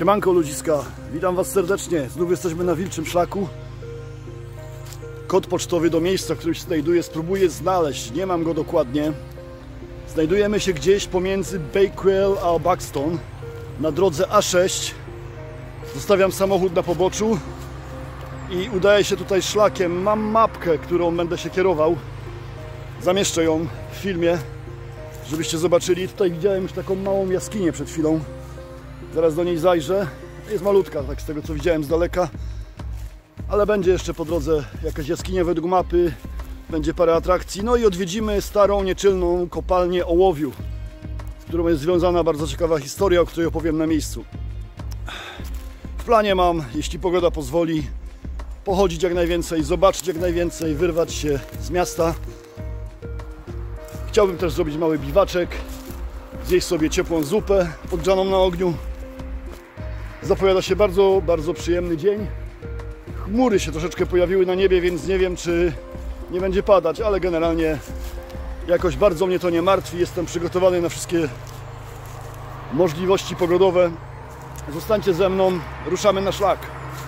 Siemanko ludziska, witam was serdecznie. Znów jesteśmy na Wilczym Szlaku. Kod pocztowy do miejsca, w którym się znajduję, spróbuję znaleźć. Nie mam go dokładnie. Znajdujemy się gdzieś pomiędzy Bakewell a Buxton na drodze A6. Zostawiam samochód na poboczu i udaję się tutaj szlakiem. Mam mapkę, którą będę się kierował. Zamieszczę ją w filmie, żebyście zobaczyli. Tutaj widziałem już taką małą jaskinię przed chwilą. Zaraz do niej zajrzę. Jest malutka, tak z tego co widziałem z daleka. Ale będzie jeszcze po drodze jakaś jaskinia według mapy. Będzie parę atrakcji. No i odwiedzimy starą, nieczynną kopalnię ołowiu, z którą jest związana bardzo ciekawa historia, o której opowiem na miejscu. W planie mam, jeśli pogoda pozwoli, pochodzić jak najwięcej, zobaczyć jak najwięcej, wyrwać się z miasta. Chciałbym też zrobić mały biwaczek, zjeść sobie ciepłą zupę podgrzaną na ogniu. Zapowiada się bardzo, bardzo przyjemny dzień. Chmury się troszeczkę pojawiły na niebie, więc nie wiem, czy nie będzie padać, ale generalnie jakoś bardzo mnie to nie martwi. Jestem przygotowany na wszystkie możliwości pogodowe. Zostańcie ze mną, ruszamy na szlak.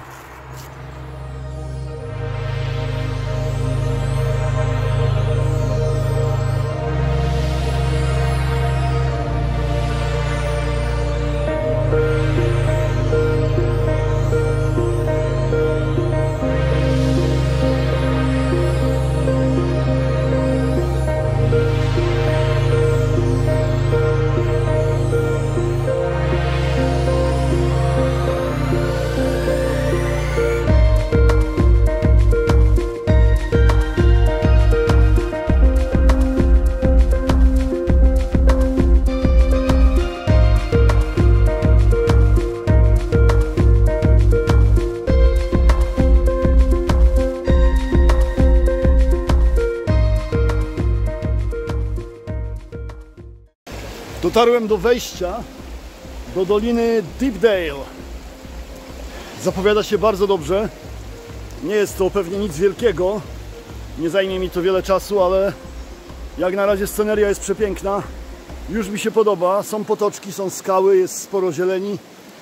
Dotarłem do wejścia do Doliny Deepdale. Zapowiada się bardzo dobrze. Nie jest to pewnie nic wielkiego. Nie zajmie mi to wiele czasu, ale jak na razie sceneria jest przepiękna. Już mi się podoba. Są potoczki, są skały, jest sporo zieleni.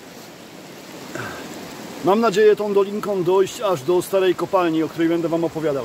Mam nadzieję tą dolinką dojść aż do starej kopalni, o której będę wam opowiadał.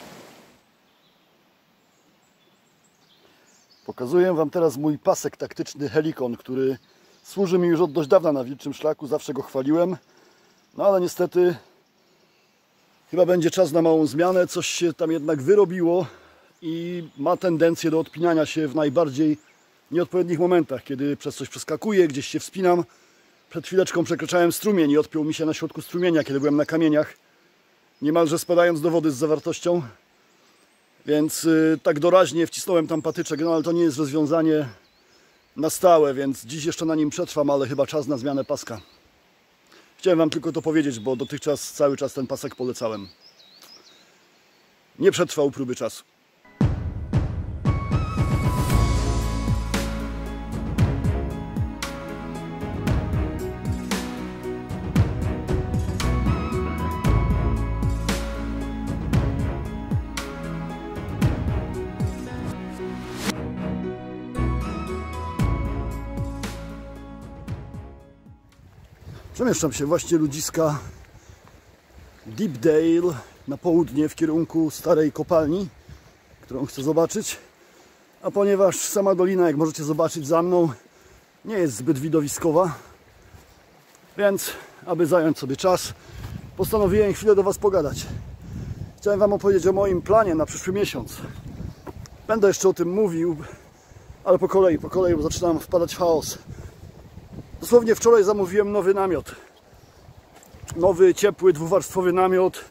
Pokazuję wam teraz mój pasek taktyczny Helikon, który służy mi już od dość dawna na Wilczym Szlaku, zawsze go chwaliłem. No ale niestety chyba będzie czas na małą zmianę, coś się tam jednak wyrobiło i ma tendencję do odpinania się w najbardziej nieodpowiednich momentach, kiedy przez coś przeskakuję, gdzieś się wspinam. Przed chwileczką przekraczałem strumień i odpiął mi się na środku strumienia, kiedy byłem na kamieniach, niemalże spadając do wody z zawartością. Więc tak doraźnie wcisnąłem tam patyczek, no ale to nie jest rozwiązanie na stałe, więc dziś jeszcze na nim przetrwam, ale chyba czas na zmianę paska. Chciałem wam tylko to powiedzieć, bo dotychczas cały czas ten pasek polecałem. Nie przetrwał próby czasu. Przemieszczam się właśnie ludziska Deepdale na południe w kierunku starej kopalni, którą chcę zobaczyć. A ponieważ sama dolina, jak możecie zobaczyć za mną, nie jest zbyt widowiskowa, więc aby zająć sobie czas, postanowiłem chwilę do was pogadać. Chciałem wam opowiedzieć o moim planie na przyszły miesiąc. Będę jeszcze o tym mówił, ale po kolei, bo zaczynam wpadać w chaos. Dosłownie wczoraj zamówiłem nowy namiot. Nowy, ciepły, dwuwarstwowy namiot.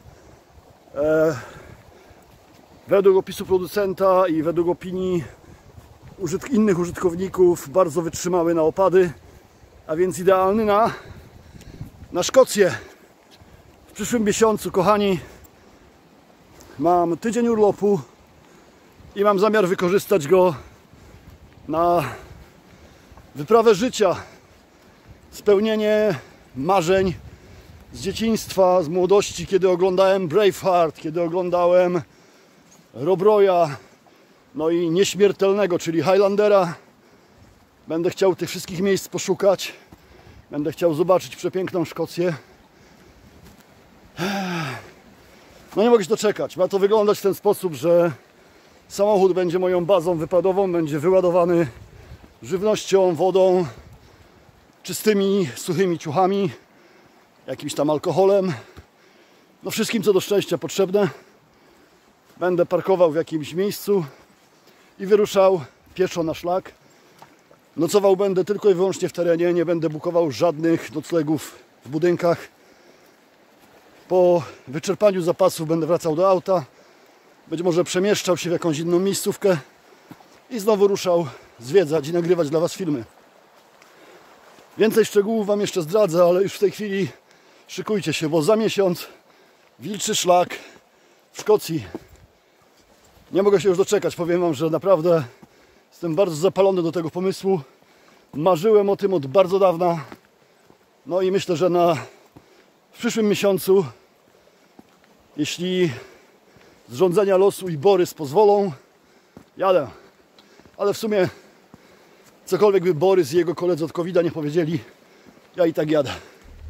Według opisu producenta i według opinii innych użytkowników bardzo wytrzymały na opady, a więc idealny na Szkocję. W przyszłym miesiącu, kochani, mam tydzień urlopu i mam zamiar wykorzystać go na wyprawę życia. Spełnienie marzeń z dzieciństwa, z młodości, kiedy oglądałem Braveheart, kiedy oglądałem Rob Roya, no i Nieśmiertelnego, czyli Highlandera. Będę chciał tych wszystkich miejsc poszukać Będę chciał zobaczyć przepiękną Szkocję. No nie mogę się doczekać. Ma to wyglądać w ten sposób, że samochód będzie moją bazą wypadową, będzie wyładowany żywnością, wodą, czystymi, suchymi ciuchami, jakimś tam alkoholem, no wszystkim, co do szczęścia potrzebne. Będę parkował w jakimś miejscu i wyruszał pieszo na szlak. Nocował będę tylko i wyłącznie w terenie, nie będę bukował żadnych noclegów w budynkach. Po wyczerpaniu zapasów będę wracał do auta, być może przemieszczał się w jakąś inną miejscówkę i znowu ruszał zwiedzać i nagrywać dla Was filmy. Więcej szczegółów Wam jeszcze zdradzę, ale już w tej chwili szykujcie się, bo za miesiąc wilczy szlak w Szkocji. Nie mogę się już doczekać, powiem Wam, że naprawdę jestem bardzo zapalony do tego pomysłu. Marzyłem o tym od bardzo dawna. No i myślę, że w przyszłym miesiącu, jeśli zrządzenia losu i Borys pozwolą, jadę. Ale w sumie cokolwiek by Borys i jego koledzy od COVID-a nie powiedzieli, ja i tak jadę.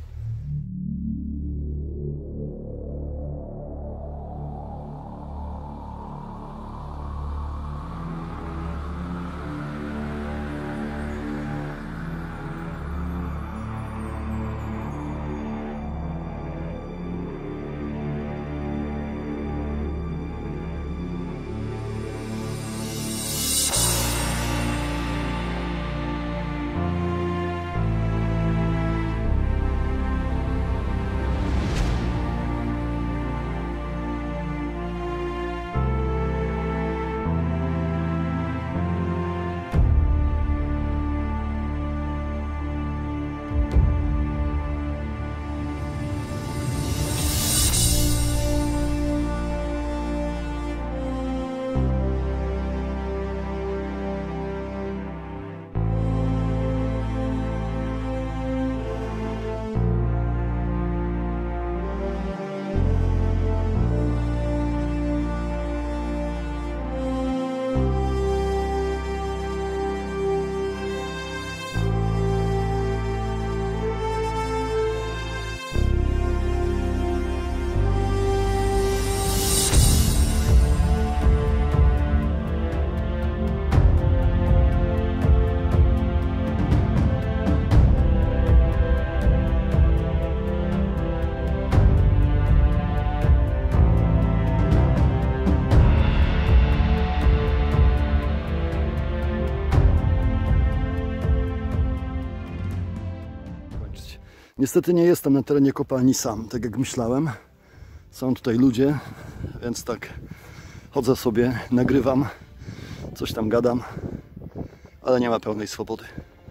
Niestety nie jestem na terenie kopalni sam, tak jak myślałem. Są tutaj ludzie, więc tak chodzę sobie, nagrywam, coś tam gadam, ale nie ma pełnej swobody.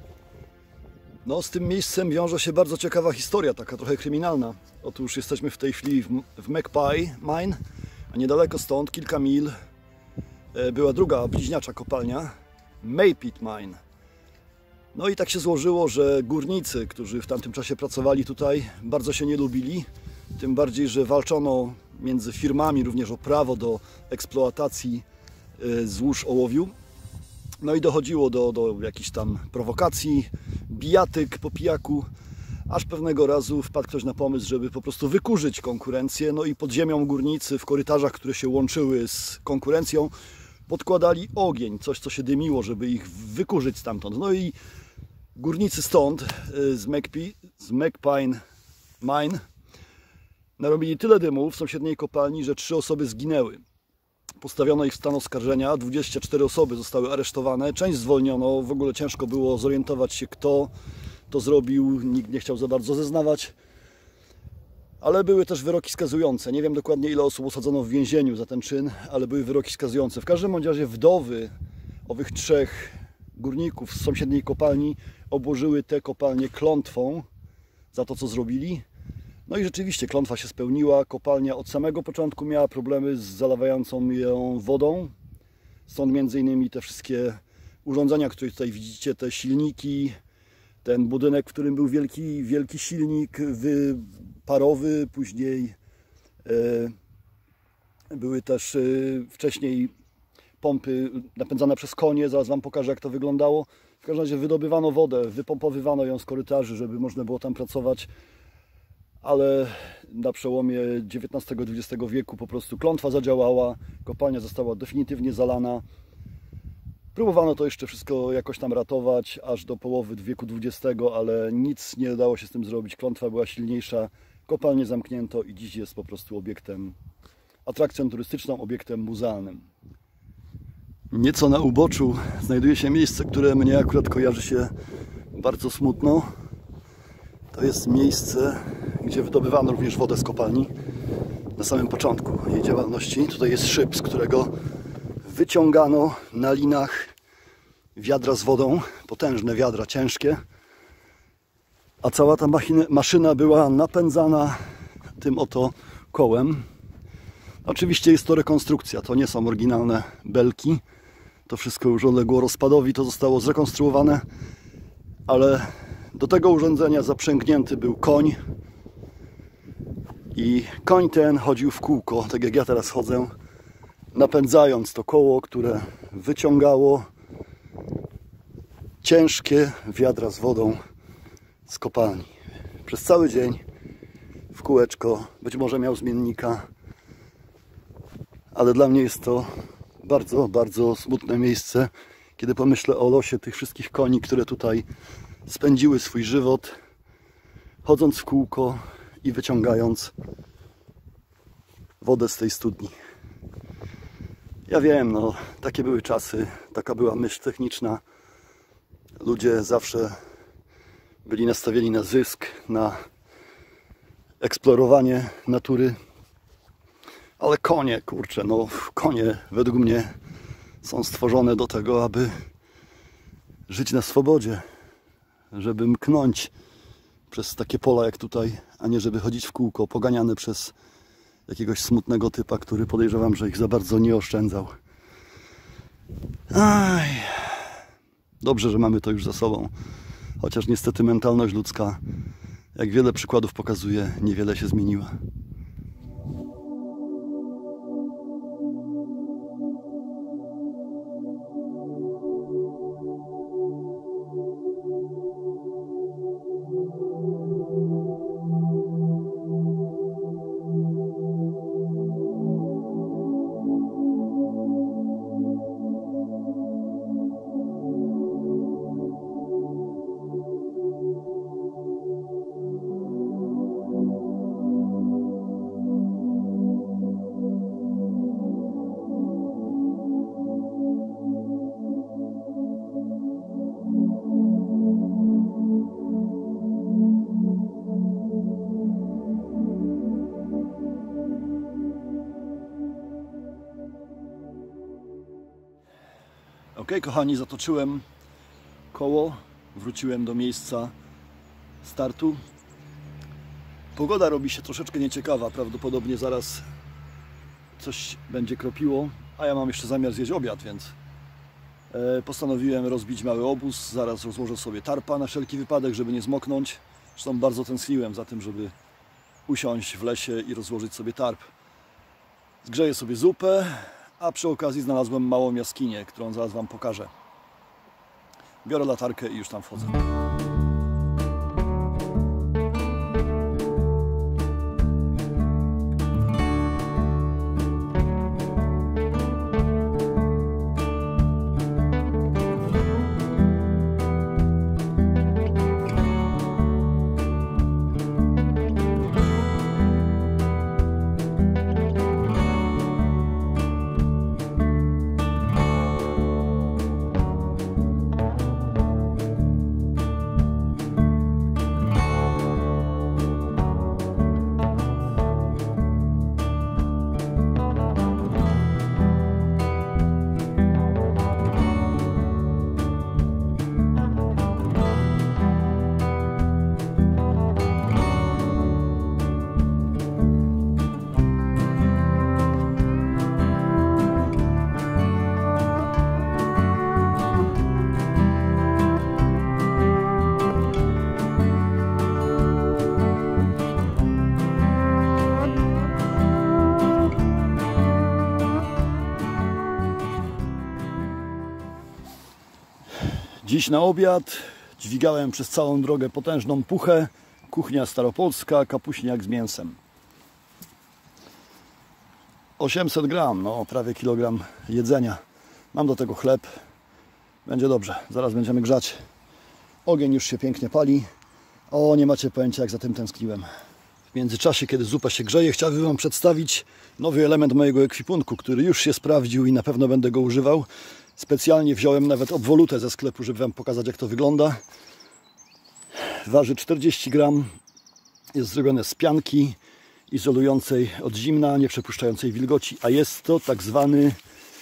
No, z tym miejscem wiąże się bardzo ciekawa historia, taka trochę kryminalna. Otóż jesteśmy w tej chwili w Magpie Mine, a niedaleko stąd, kilka mil, była druga bliźniacza kopalnia, Maypit Mine. No i tak się złożyło, że górnicy, którzy w tamtym czasie pracowali tutaj, bardzo się nie lubili. Tym bardziej, że walczono między firmami również o prawo do eksploatacji złóż ołowiu. No i dochodziło do jakichś tam prowokacji, bijatyk po pijaku, aż pewnego razu wpadł ktoś na pomysł, żeby po prostu wykurzyć konkurencję. No i pod ziemią górnicy w korytarzach, które się łączyły z konkurencją, podkładali ogień, coś co się dymiło, żeby ich wykurzyć stamtąd. No i górnicy stąd, z Magpie Mine, narobili tyle dymu w sąsiedniej kopalni, że 3 osoby zginęły. Postawiono ich w stan oskarżenia, 24 osoby zostały aresztowane, część zwolniono, w ogóle ciężko było zorientować się, kto to zrobił, nikt nie chciał za bardzo zeznawać. Ale były też wyroki skazujące. Nie wiem dokładnie, ile osób osadzono w więzieniu za ten czyn, ale były wyroki skazujące. W każdym razie wdowy owych 3 górników z sąsiedniej kopalni obłożyły te kopalnie klątwą za to, co zrobili. No i rzeczywiście klątwa się spełniła. Kopalnia od samego początku miała problemy z zalewającą ją wodą. Stąd między innymi te wszystkie urządzenia, które tutaj widzicie, te silniki, ten budynek, w którym był wielki silnik parowy, później były też wcześniej pompy napędzane przez konie, zaraz Wam pokażę, jak to wyglądało. W każdym razie wydobywano wodę, wypompowywano ją z korytarzy, żeby można było tam pracować. Ale na przełomie XIX-XX wieku po prostu klątwa zadziałała, kopalnia została definitywnie zalana. Próbowano to jeszcze wszystko jakoś tam ratować aż do połowy wieku XX, ale nic nie dało się z tym zrobić. Klątwa była silniejsza, kopalnię zamknięto i dziś jest po prostu obiektem, atrakcją turystyczną, obiektem muzealnym. Nieco na uboczu znajduje się miejsce, które mnie akurat kojarzy się bardzo smutno. To jest miejsce, gdzie wydobywano również wodę z kopalni na samym początku jej działalności. Tutaj jest szyb, z którego wyciągano na linach wiadra z wodą, potężne wiadra, ciężkie, a cała ta maszyna była napędzana tym oto kołem. Oczywiście jest to rekonstrukcja, to nie są oryginalne belki, to wszystko już uległo rozpadowi, to zostało zrekonstruowane, ale do tego urządzenia zaprzęgnięty był koń i koń ten chodził w kółko, tak jak ja teraz chodzę, napędzając to koło, które wyciągało ciężkie wiadra z wodą z kopalni. Przez cały dzień w kółeczko, być może miał zmiennika, ale dla mnie jest to bardzo, bardzo smutne miejsce, kiedy pomyślę o losie tych wszystkich koni, które tutaj spędziły swój żywot, chodząc w kółko i wyciągając wodę z tej studni. Ja wiem, no, takie były czasy, taka była myśl techniczna. Ludzie zawsze byli nastawieni na zysk, na eksplorowanie natury. Ale konie, kurczę, no konie według mnie są stworzone do tego, aby żyć na swobodzie, żeby mknąć przez takie pola jak tutaj, a nie żeby chodzić w kółko, poganiany przez jakiegoś smutnego typa, który podejrzewam, że ich za bardzo nie oszczędzał. Aj. Dobrze, że mamy to już za sobą. Chociaż niestety mentalność ludzka, jak wiele przykładów pokazuje, niewiele się zmieniła. Ok, kochani, zatoczyłem koło, wróciłem do miejsca startu. Pogoda robi się troszeczkę nieciekawa, prawdopodobnie zaraz coś będzie kropiło, a ja mam jeszcze zamiar zjeść obiad, więc postanowiłem rozbić mały obóz. Zaraz rozłożę sobie tarpa na wszelki wypadek, żeby nie zmoknąć. Zresztą bardzo tęskniłem za tym, żeby usiąść w lesie i rozłożyć sobie tarp. Zgrzeję sobie zupę, a przy okazji znalazłem małą jaskinię, którą zaraz Wam pokażę. Biorę latarkę i już tam wchodzę. Dziś na obiad dźwigałem przez całą drogę potężną puchę. Kuchnia staropolska, kapuśniak z mięsem. 800 gram, no prawie kilogram jedzenia. Mam do tego chleb. Będzie dobrze, zaraz będziemy grzać. Ogień już się pięknie pali. O, nie macie pojęcia, jak za tym tęskniłem. W międzyczasie, kiedy zupa się grzeje, chciałbym Wam przedstawić nowy element mojego ekwipunku, który już się sprawdził i na pewno będę go używał. Specjalnie wziąłem nawet obwolutę ze sklepu, żeby Wam pokazać, jak to wygląda. Waży 40 gram. Jest zrobione z pianki izolującej od zimna, nie przepuszczającej wilgoci, a jest to tak zwany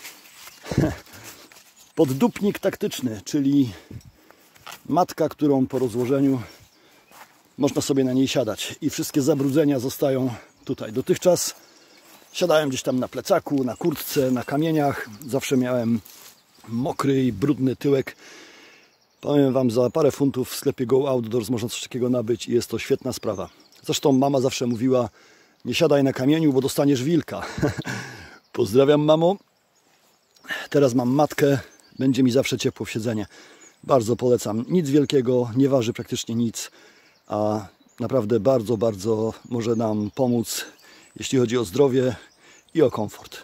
poddupnik taktyczny, czyli matka, którą po rozłożeniu można sobie na niej siadać i wszystkie zabrudzenia zostają tutaj. Dotychczas siadałem gdzieś tam na plecaku, na kurtce, na kamieniach. Zawsze miałem mokry i brudny tyłek. Powiem Wam, za parę funtów w sklepie Go Outdoors można coś takiego nabyć i jest to świetna sprawa. Zresztą mama zawsze mówiła: nie siadaj na kamieniu, bo dostaniesz wilka. Pozdrawiam, mamo. Teraz mam matkę, będzie mi zawsze ciepło w siedzenie. Bardzo polecam. Nic wielkiego, nie waży praktycznie nic, a naprawdę bardzo, bardzo może nam pomóc, jeśli chodzi o zdrowie i o komfort.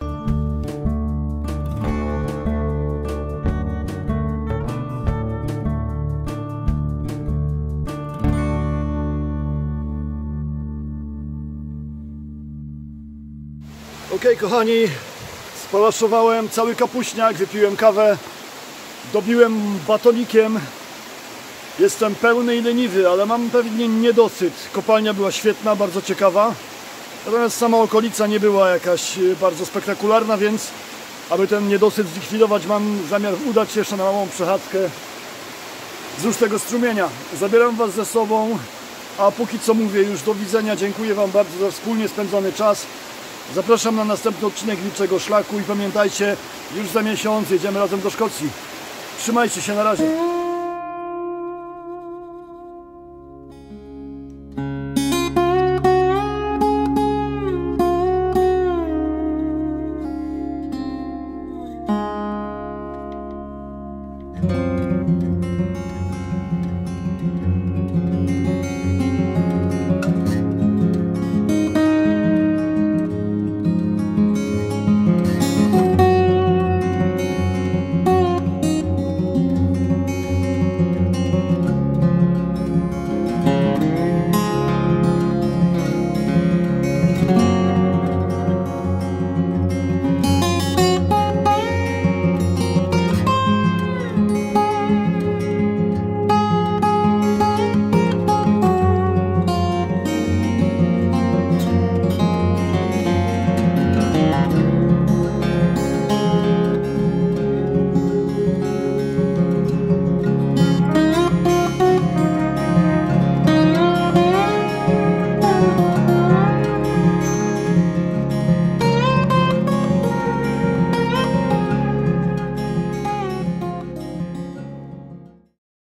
Ok, kochani, spalaszowałem cały kapuśniak, wypiłem kawę, dobiłem batonikiem. Jestem pełny i leniwy, ale mam pewnie niedosyt. Kopalnia była świetna, bardzo ciekawa. Natomiast sama okolica nie była jakaś bardzo spektakularna, więc aby ten niedosyt zlikwidować, mam zamiar udać się jeszcze na małą przechadzkę wzdłuż tego strumienia. Zabieram Was ze sobą, a póki co mówię już do widzenia. Dziękuję Wam bardzo za wspólnie spędzony czas. Zapraszam na następny odcinek Wilczego Szlaku i pamiętajcie, już za miesiąc jedziemy razem do Szkocji. Trzymajcie się, na razie.